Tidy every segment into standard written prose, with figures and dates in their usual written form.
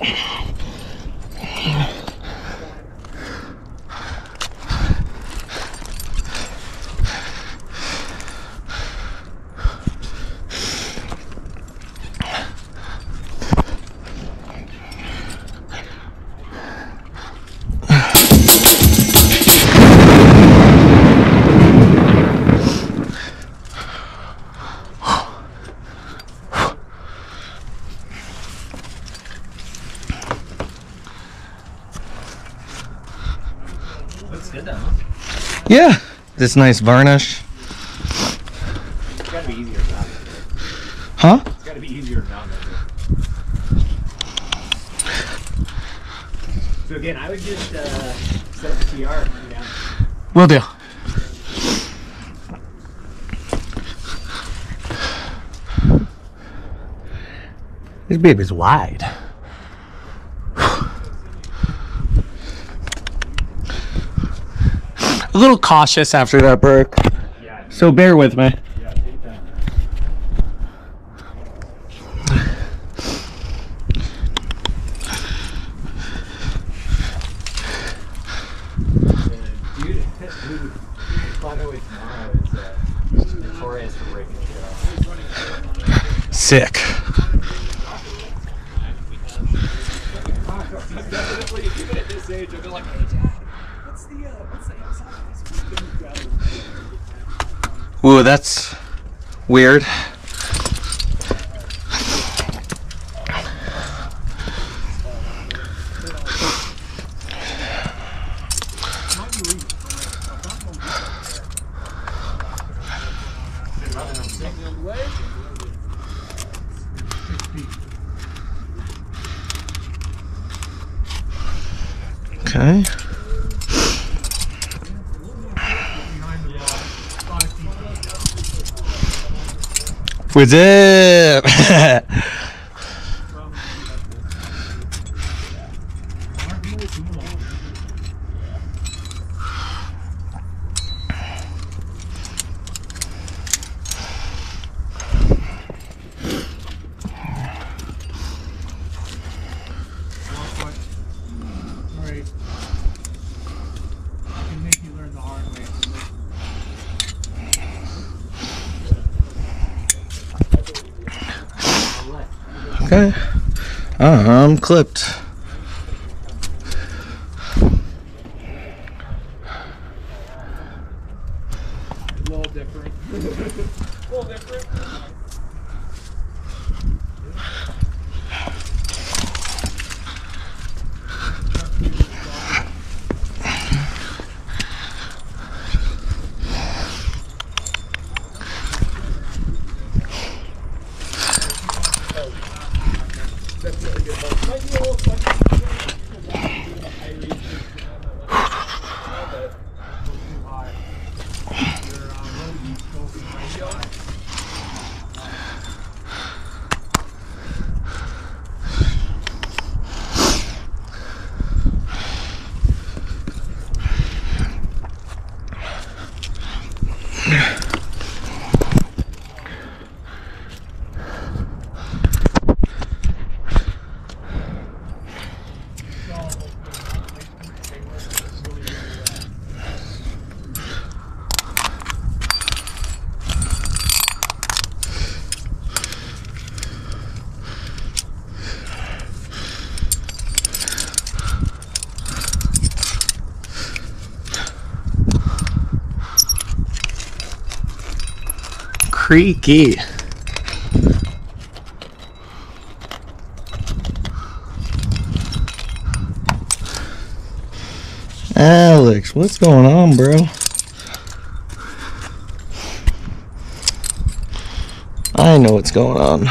Good though, huh? Yeah, this nice varnish. It's gotta be easier than that. Huh? It's gotta be easier than that. So again, I would just set up a TR. Yeah. Will do. This baby's wide. A little cautious after that break, Yeah. so bear with me. Yeah, take that. Dude who fought away tomorrow is notorious for breaking shit off. Sick. He's definitely, even at this age, I've been like, hey Dad, what's the Ooh, that's weird. Okay. What's up? Okay. I'm clipped. A little different. A little different. Creaky. Alex, what's going on, bro? I know what's going on.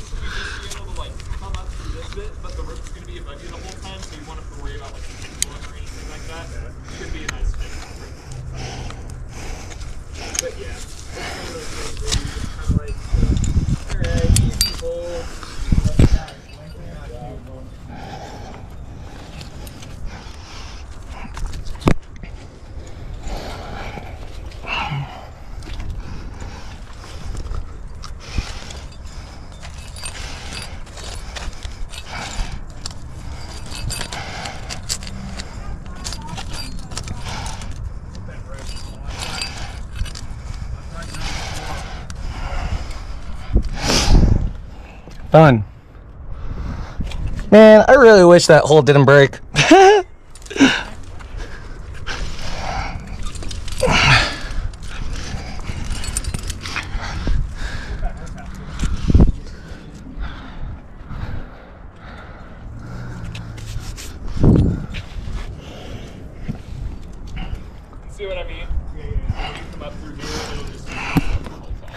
But the rope's going to be above you the whole time, so you want to worry about like But yeah, it's one of those things where you just kind of like, alright, people. Done. Man, I really wish that hole didn't break. See what I mean? Yeah. You come up through here, it'll just the whole time.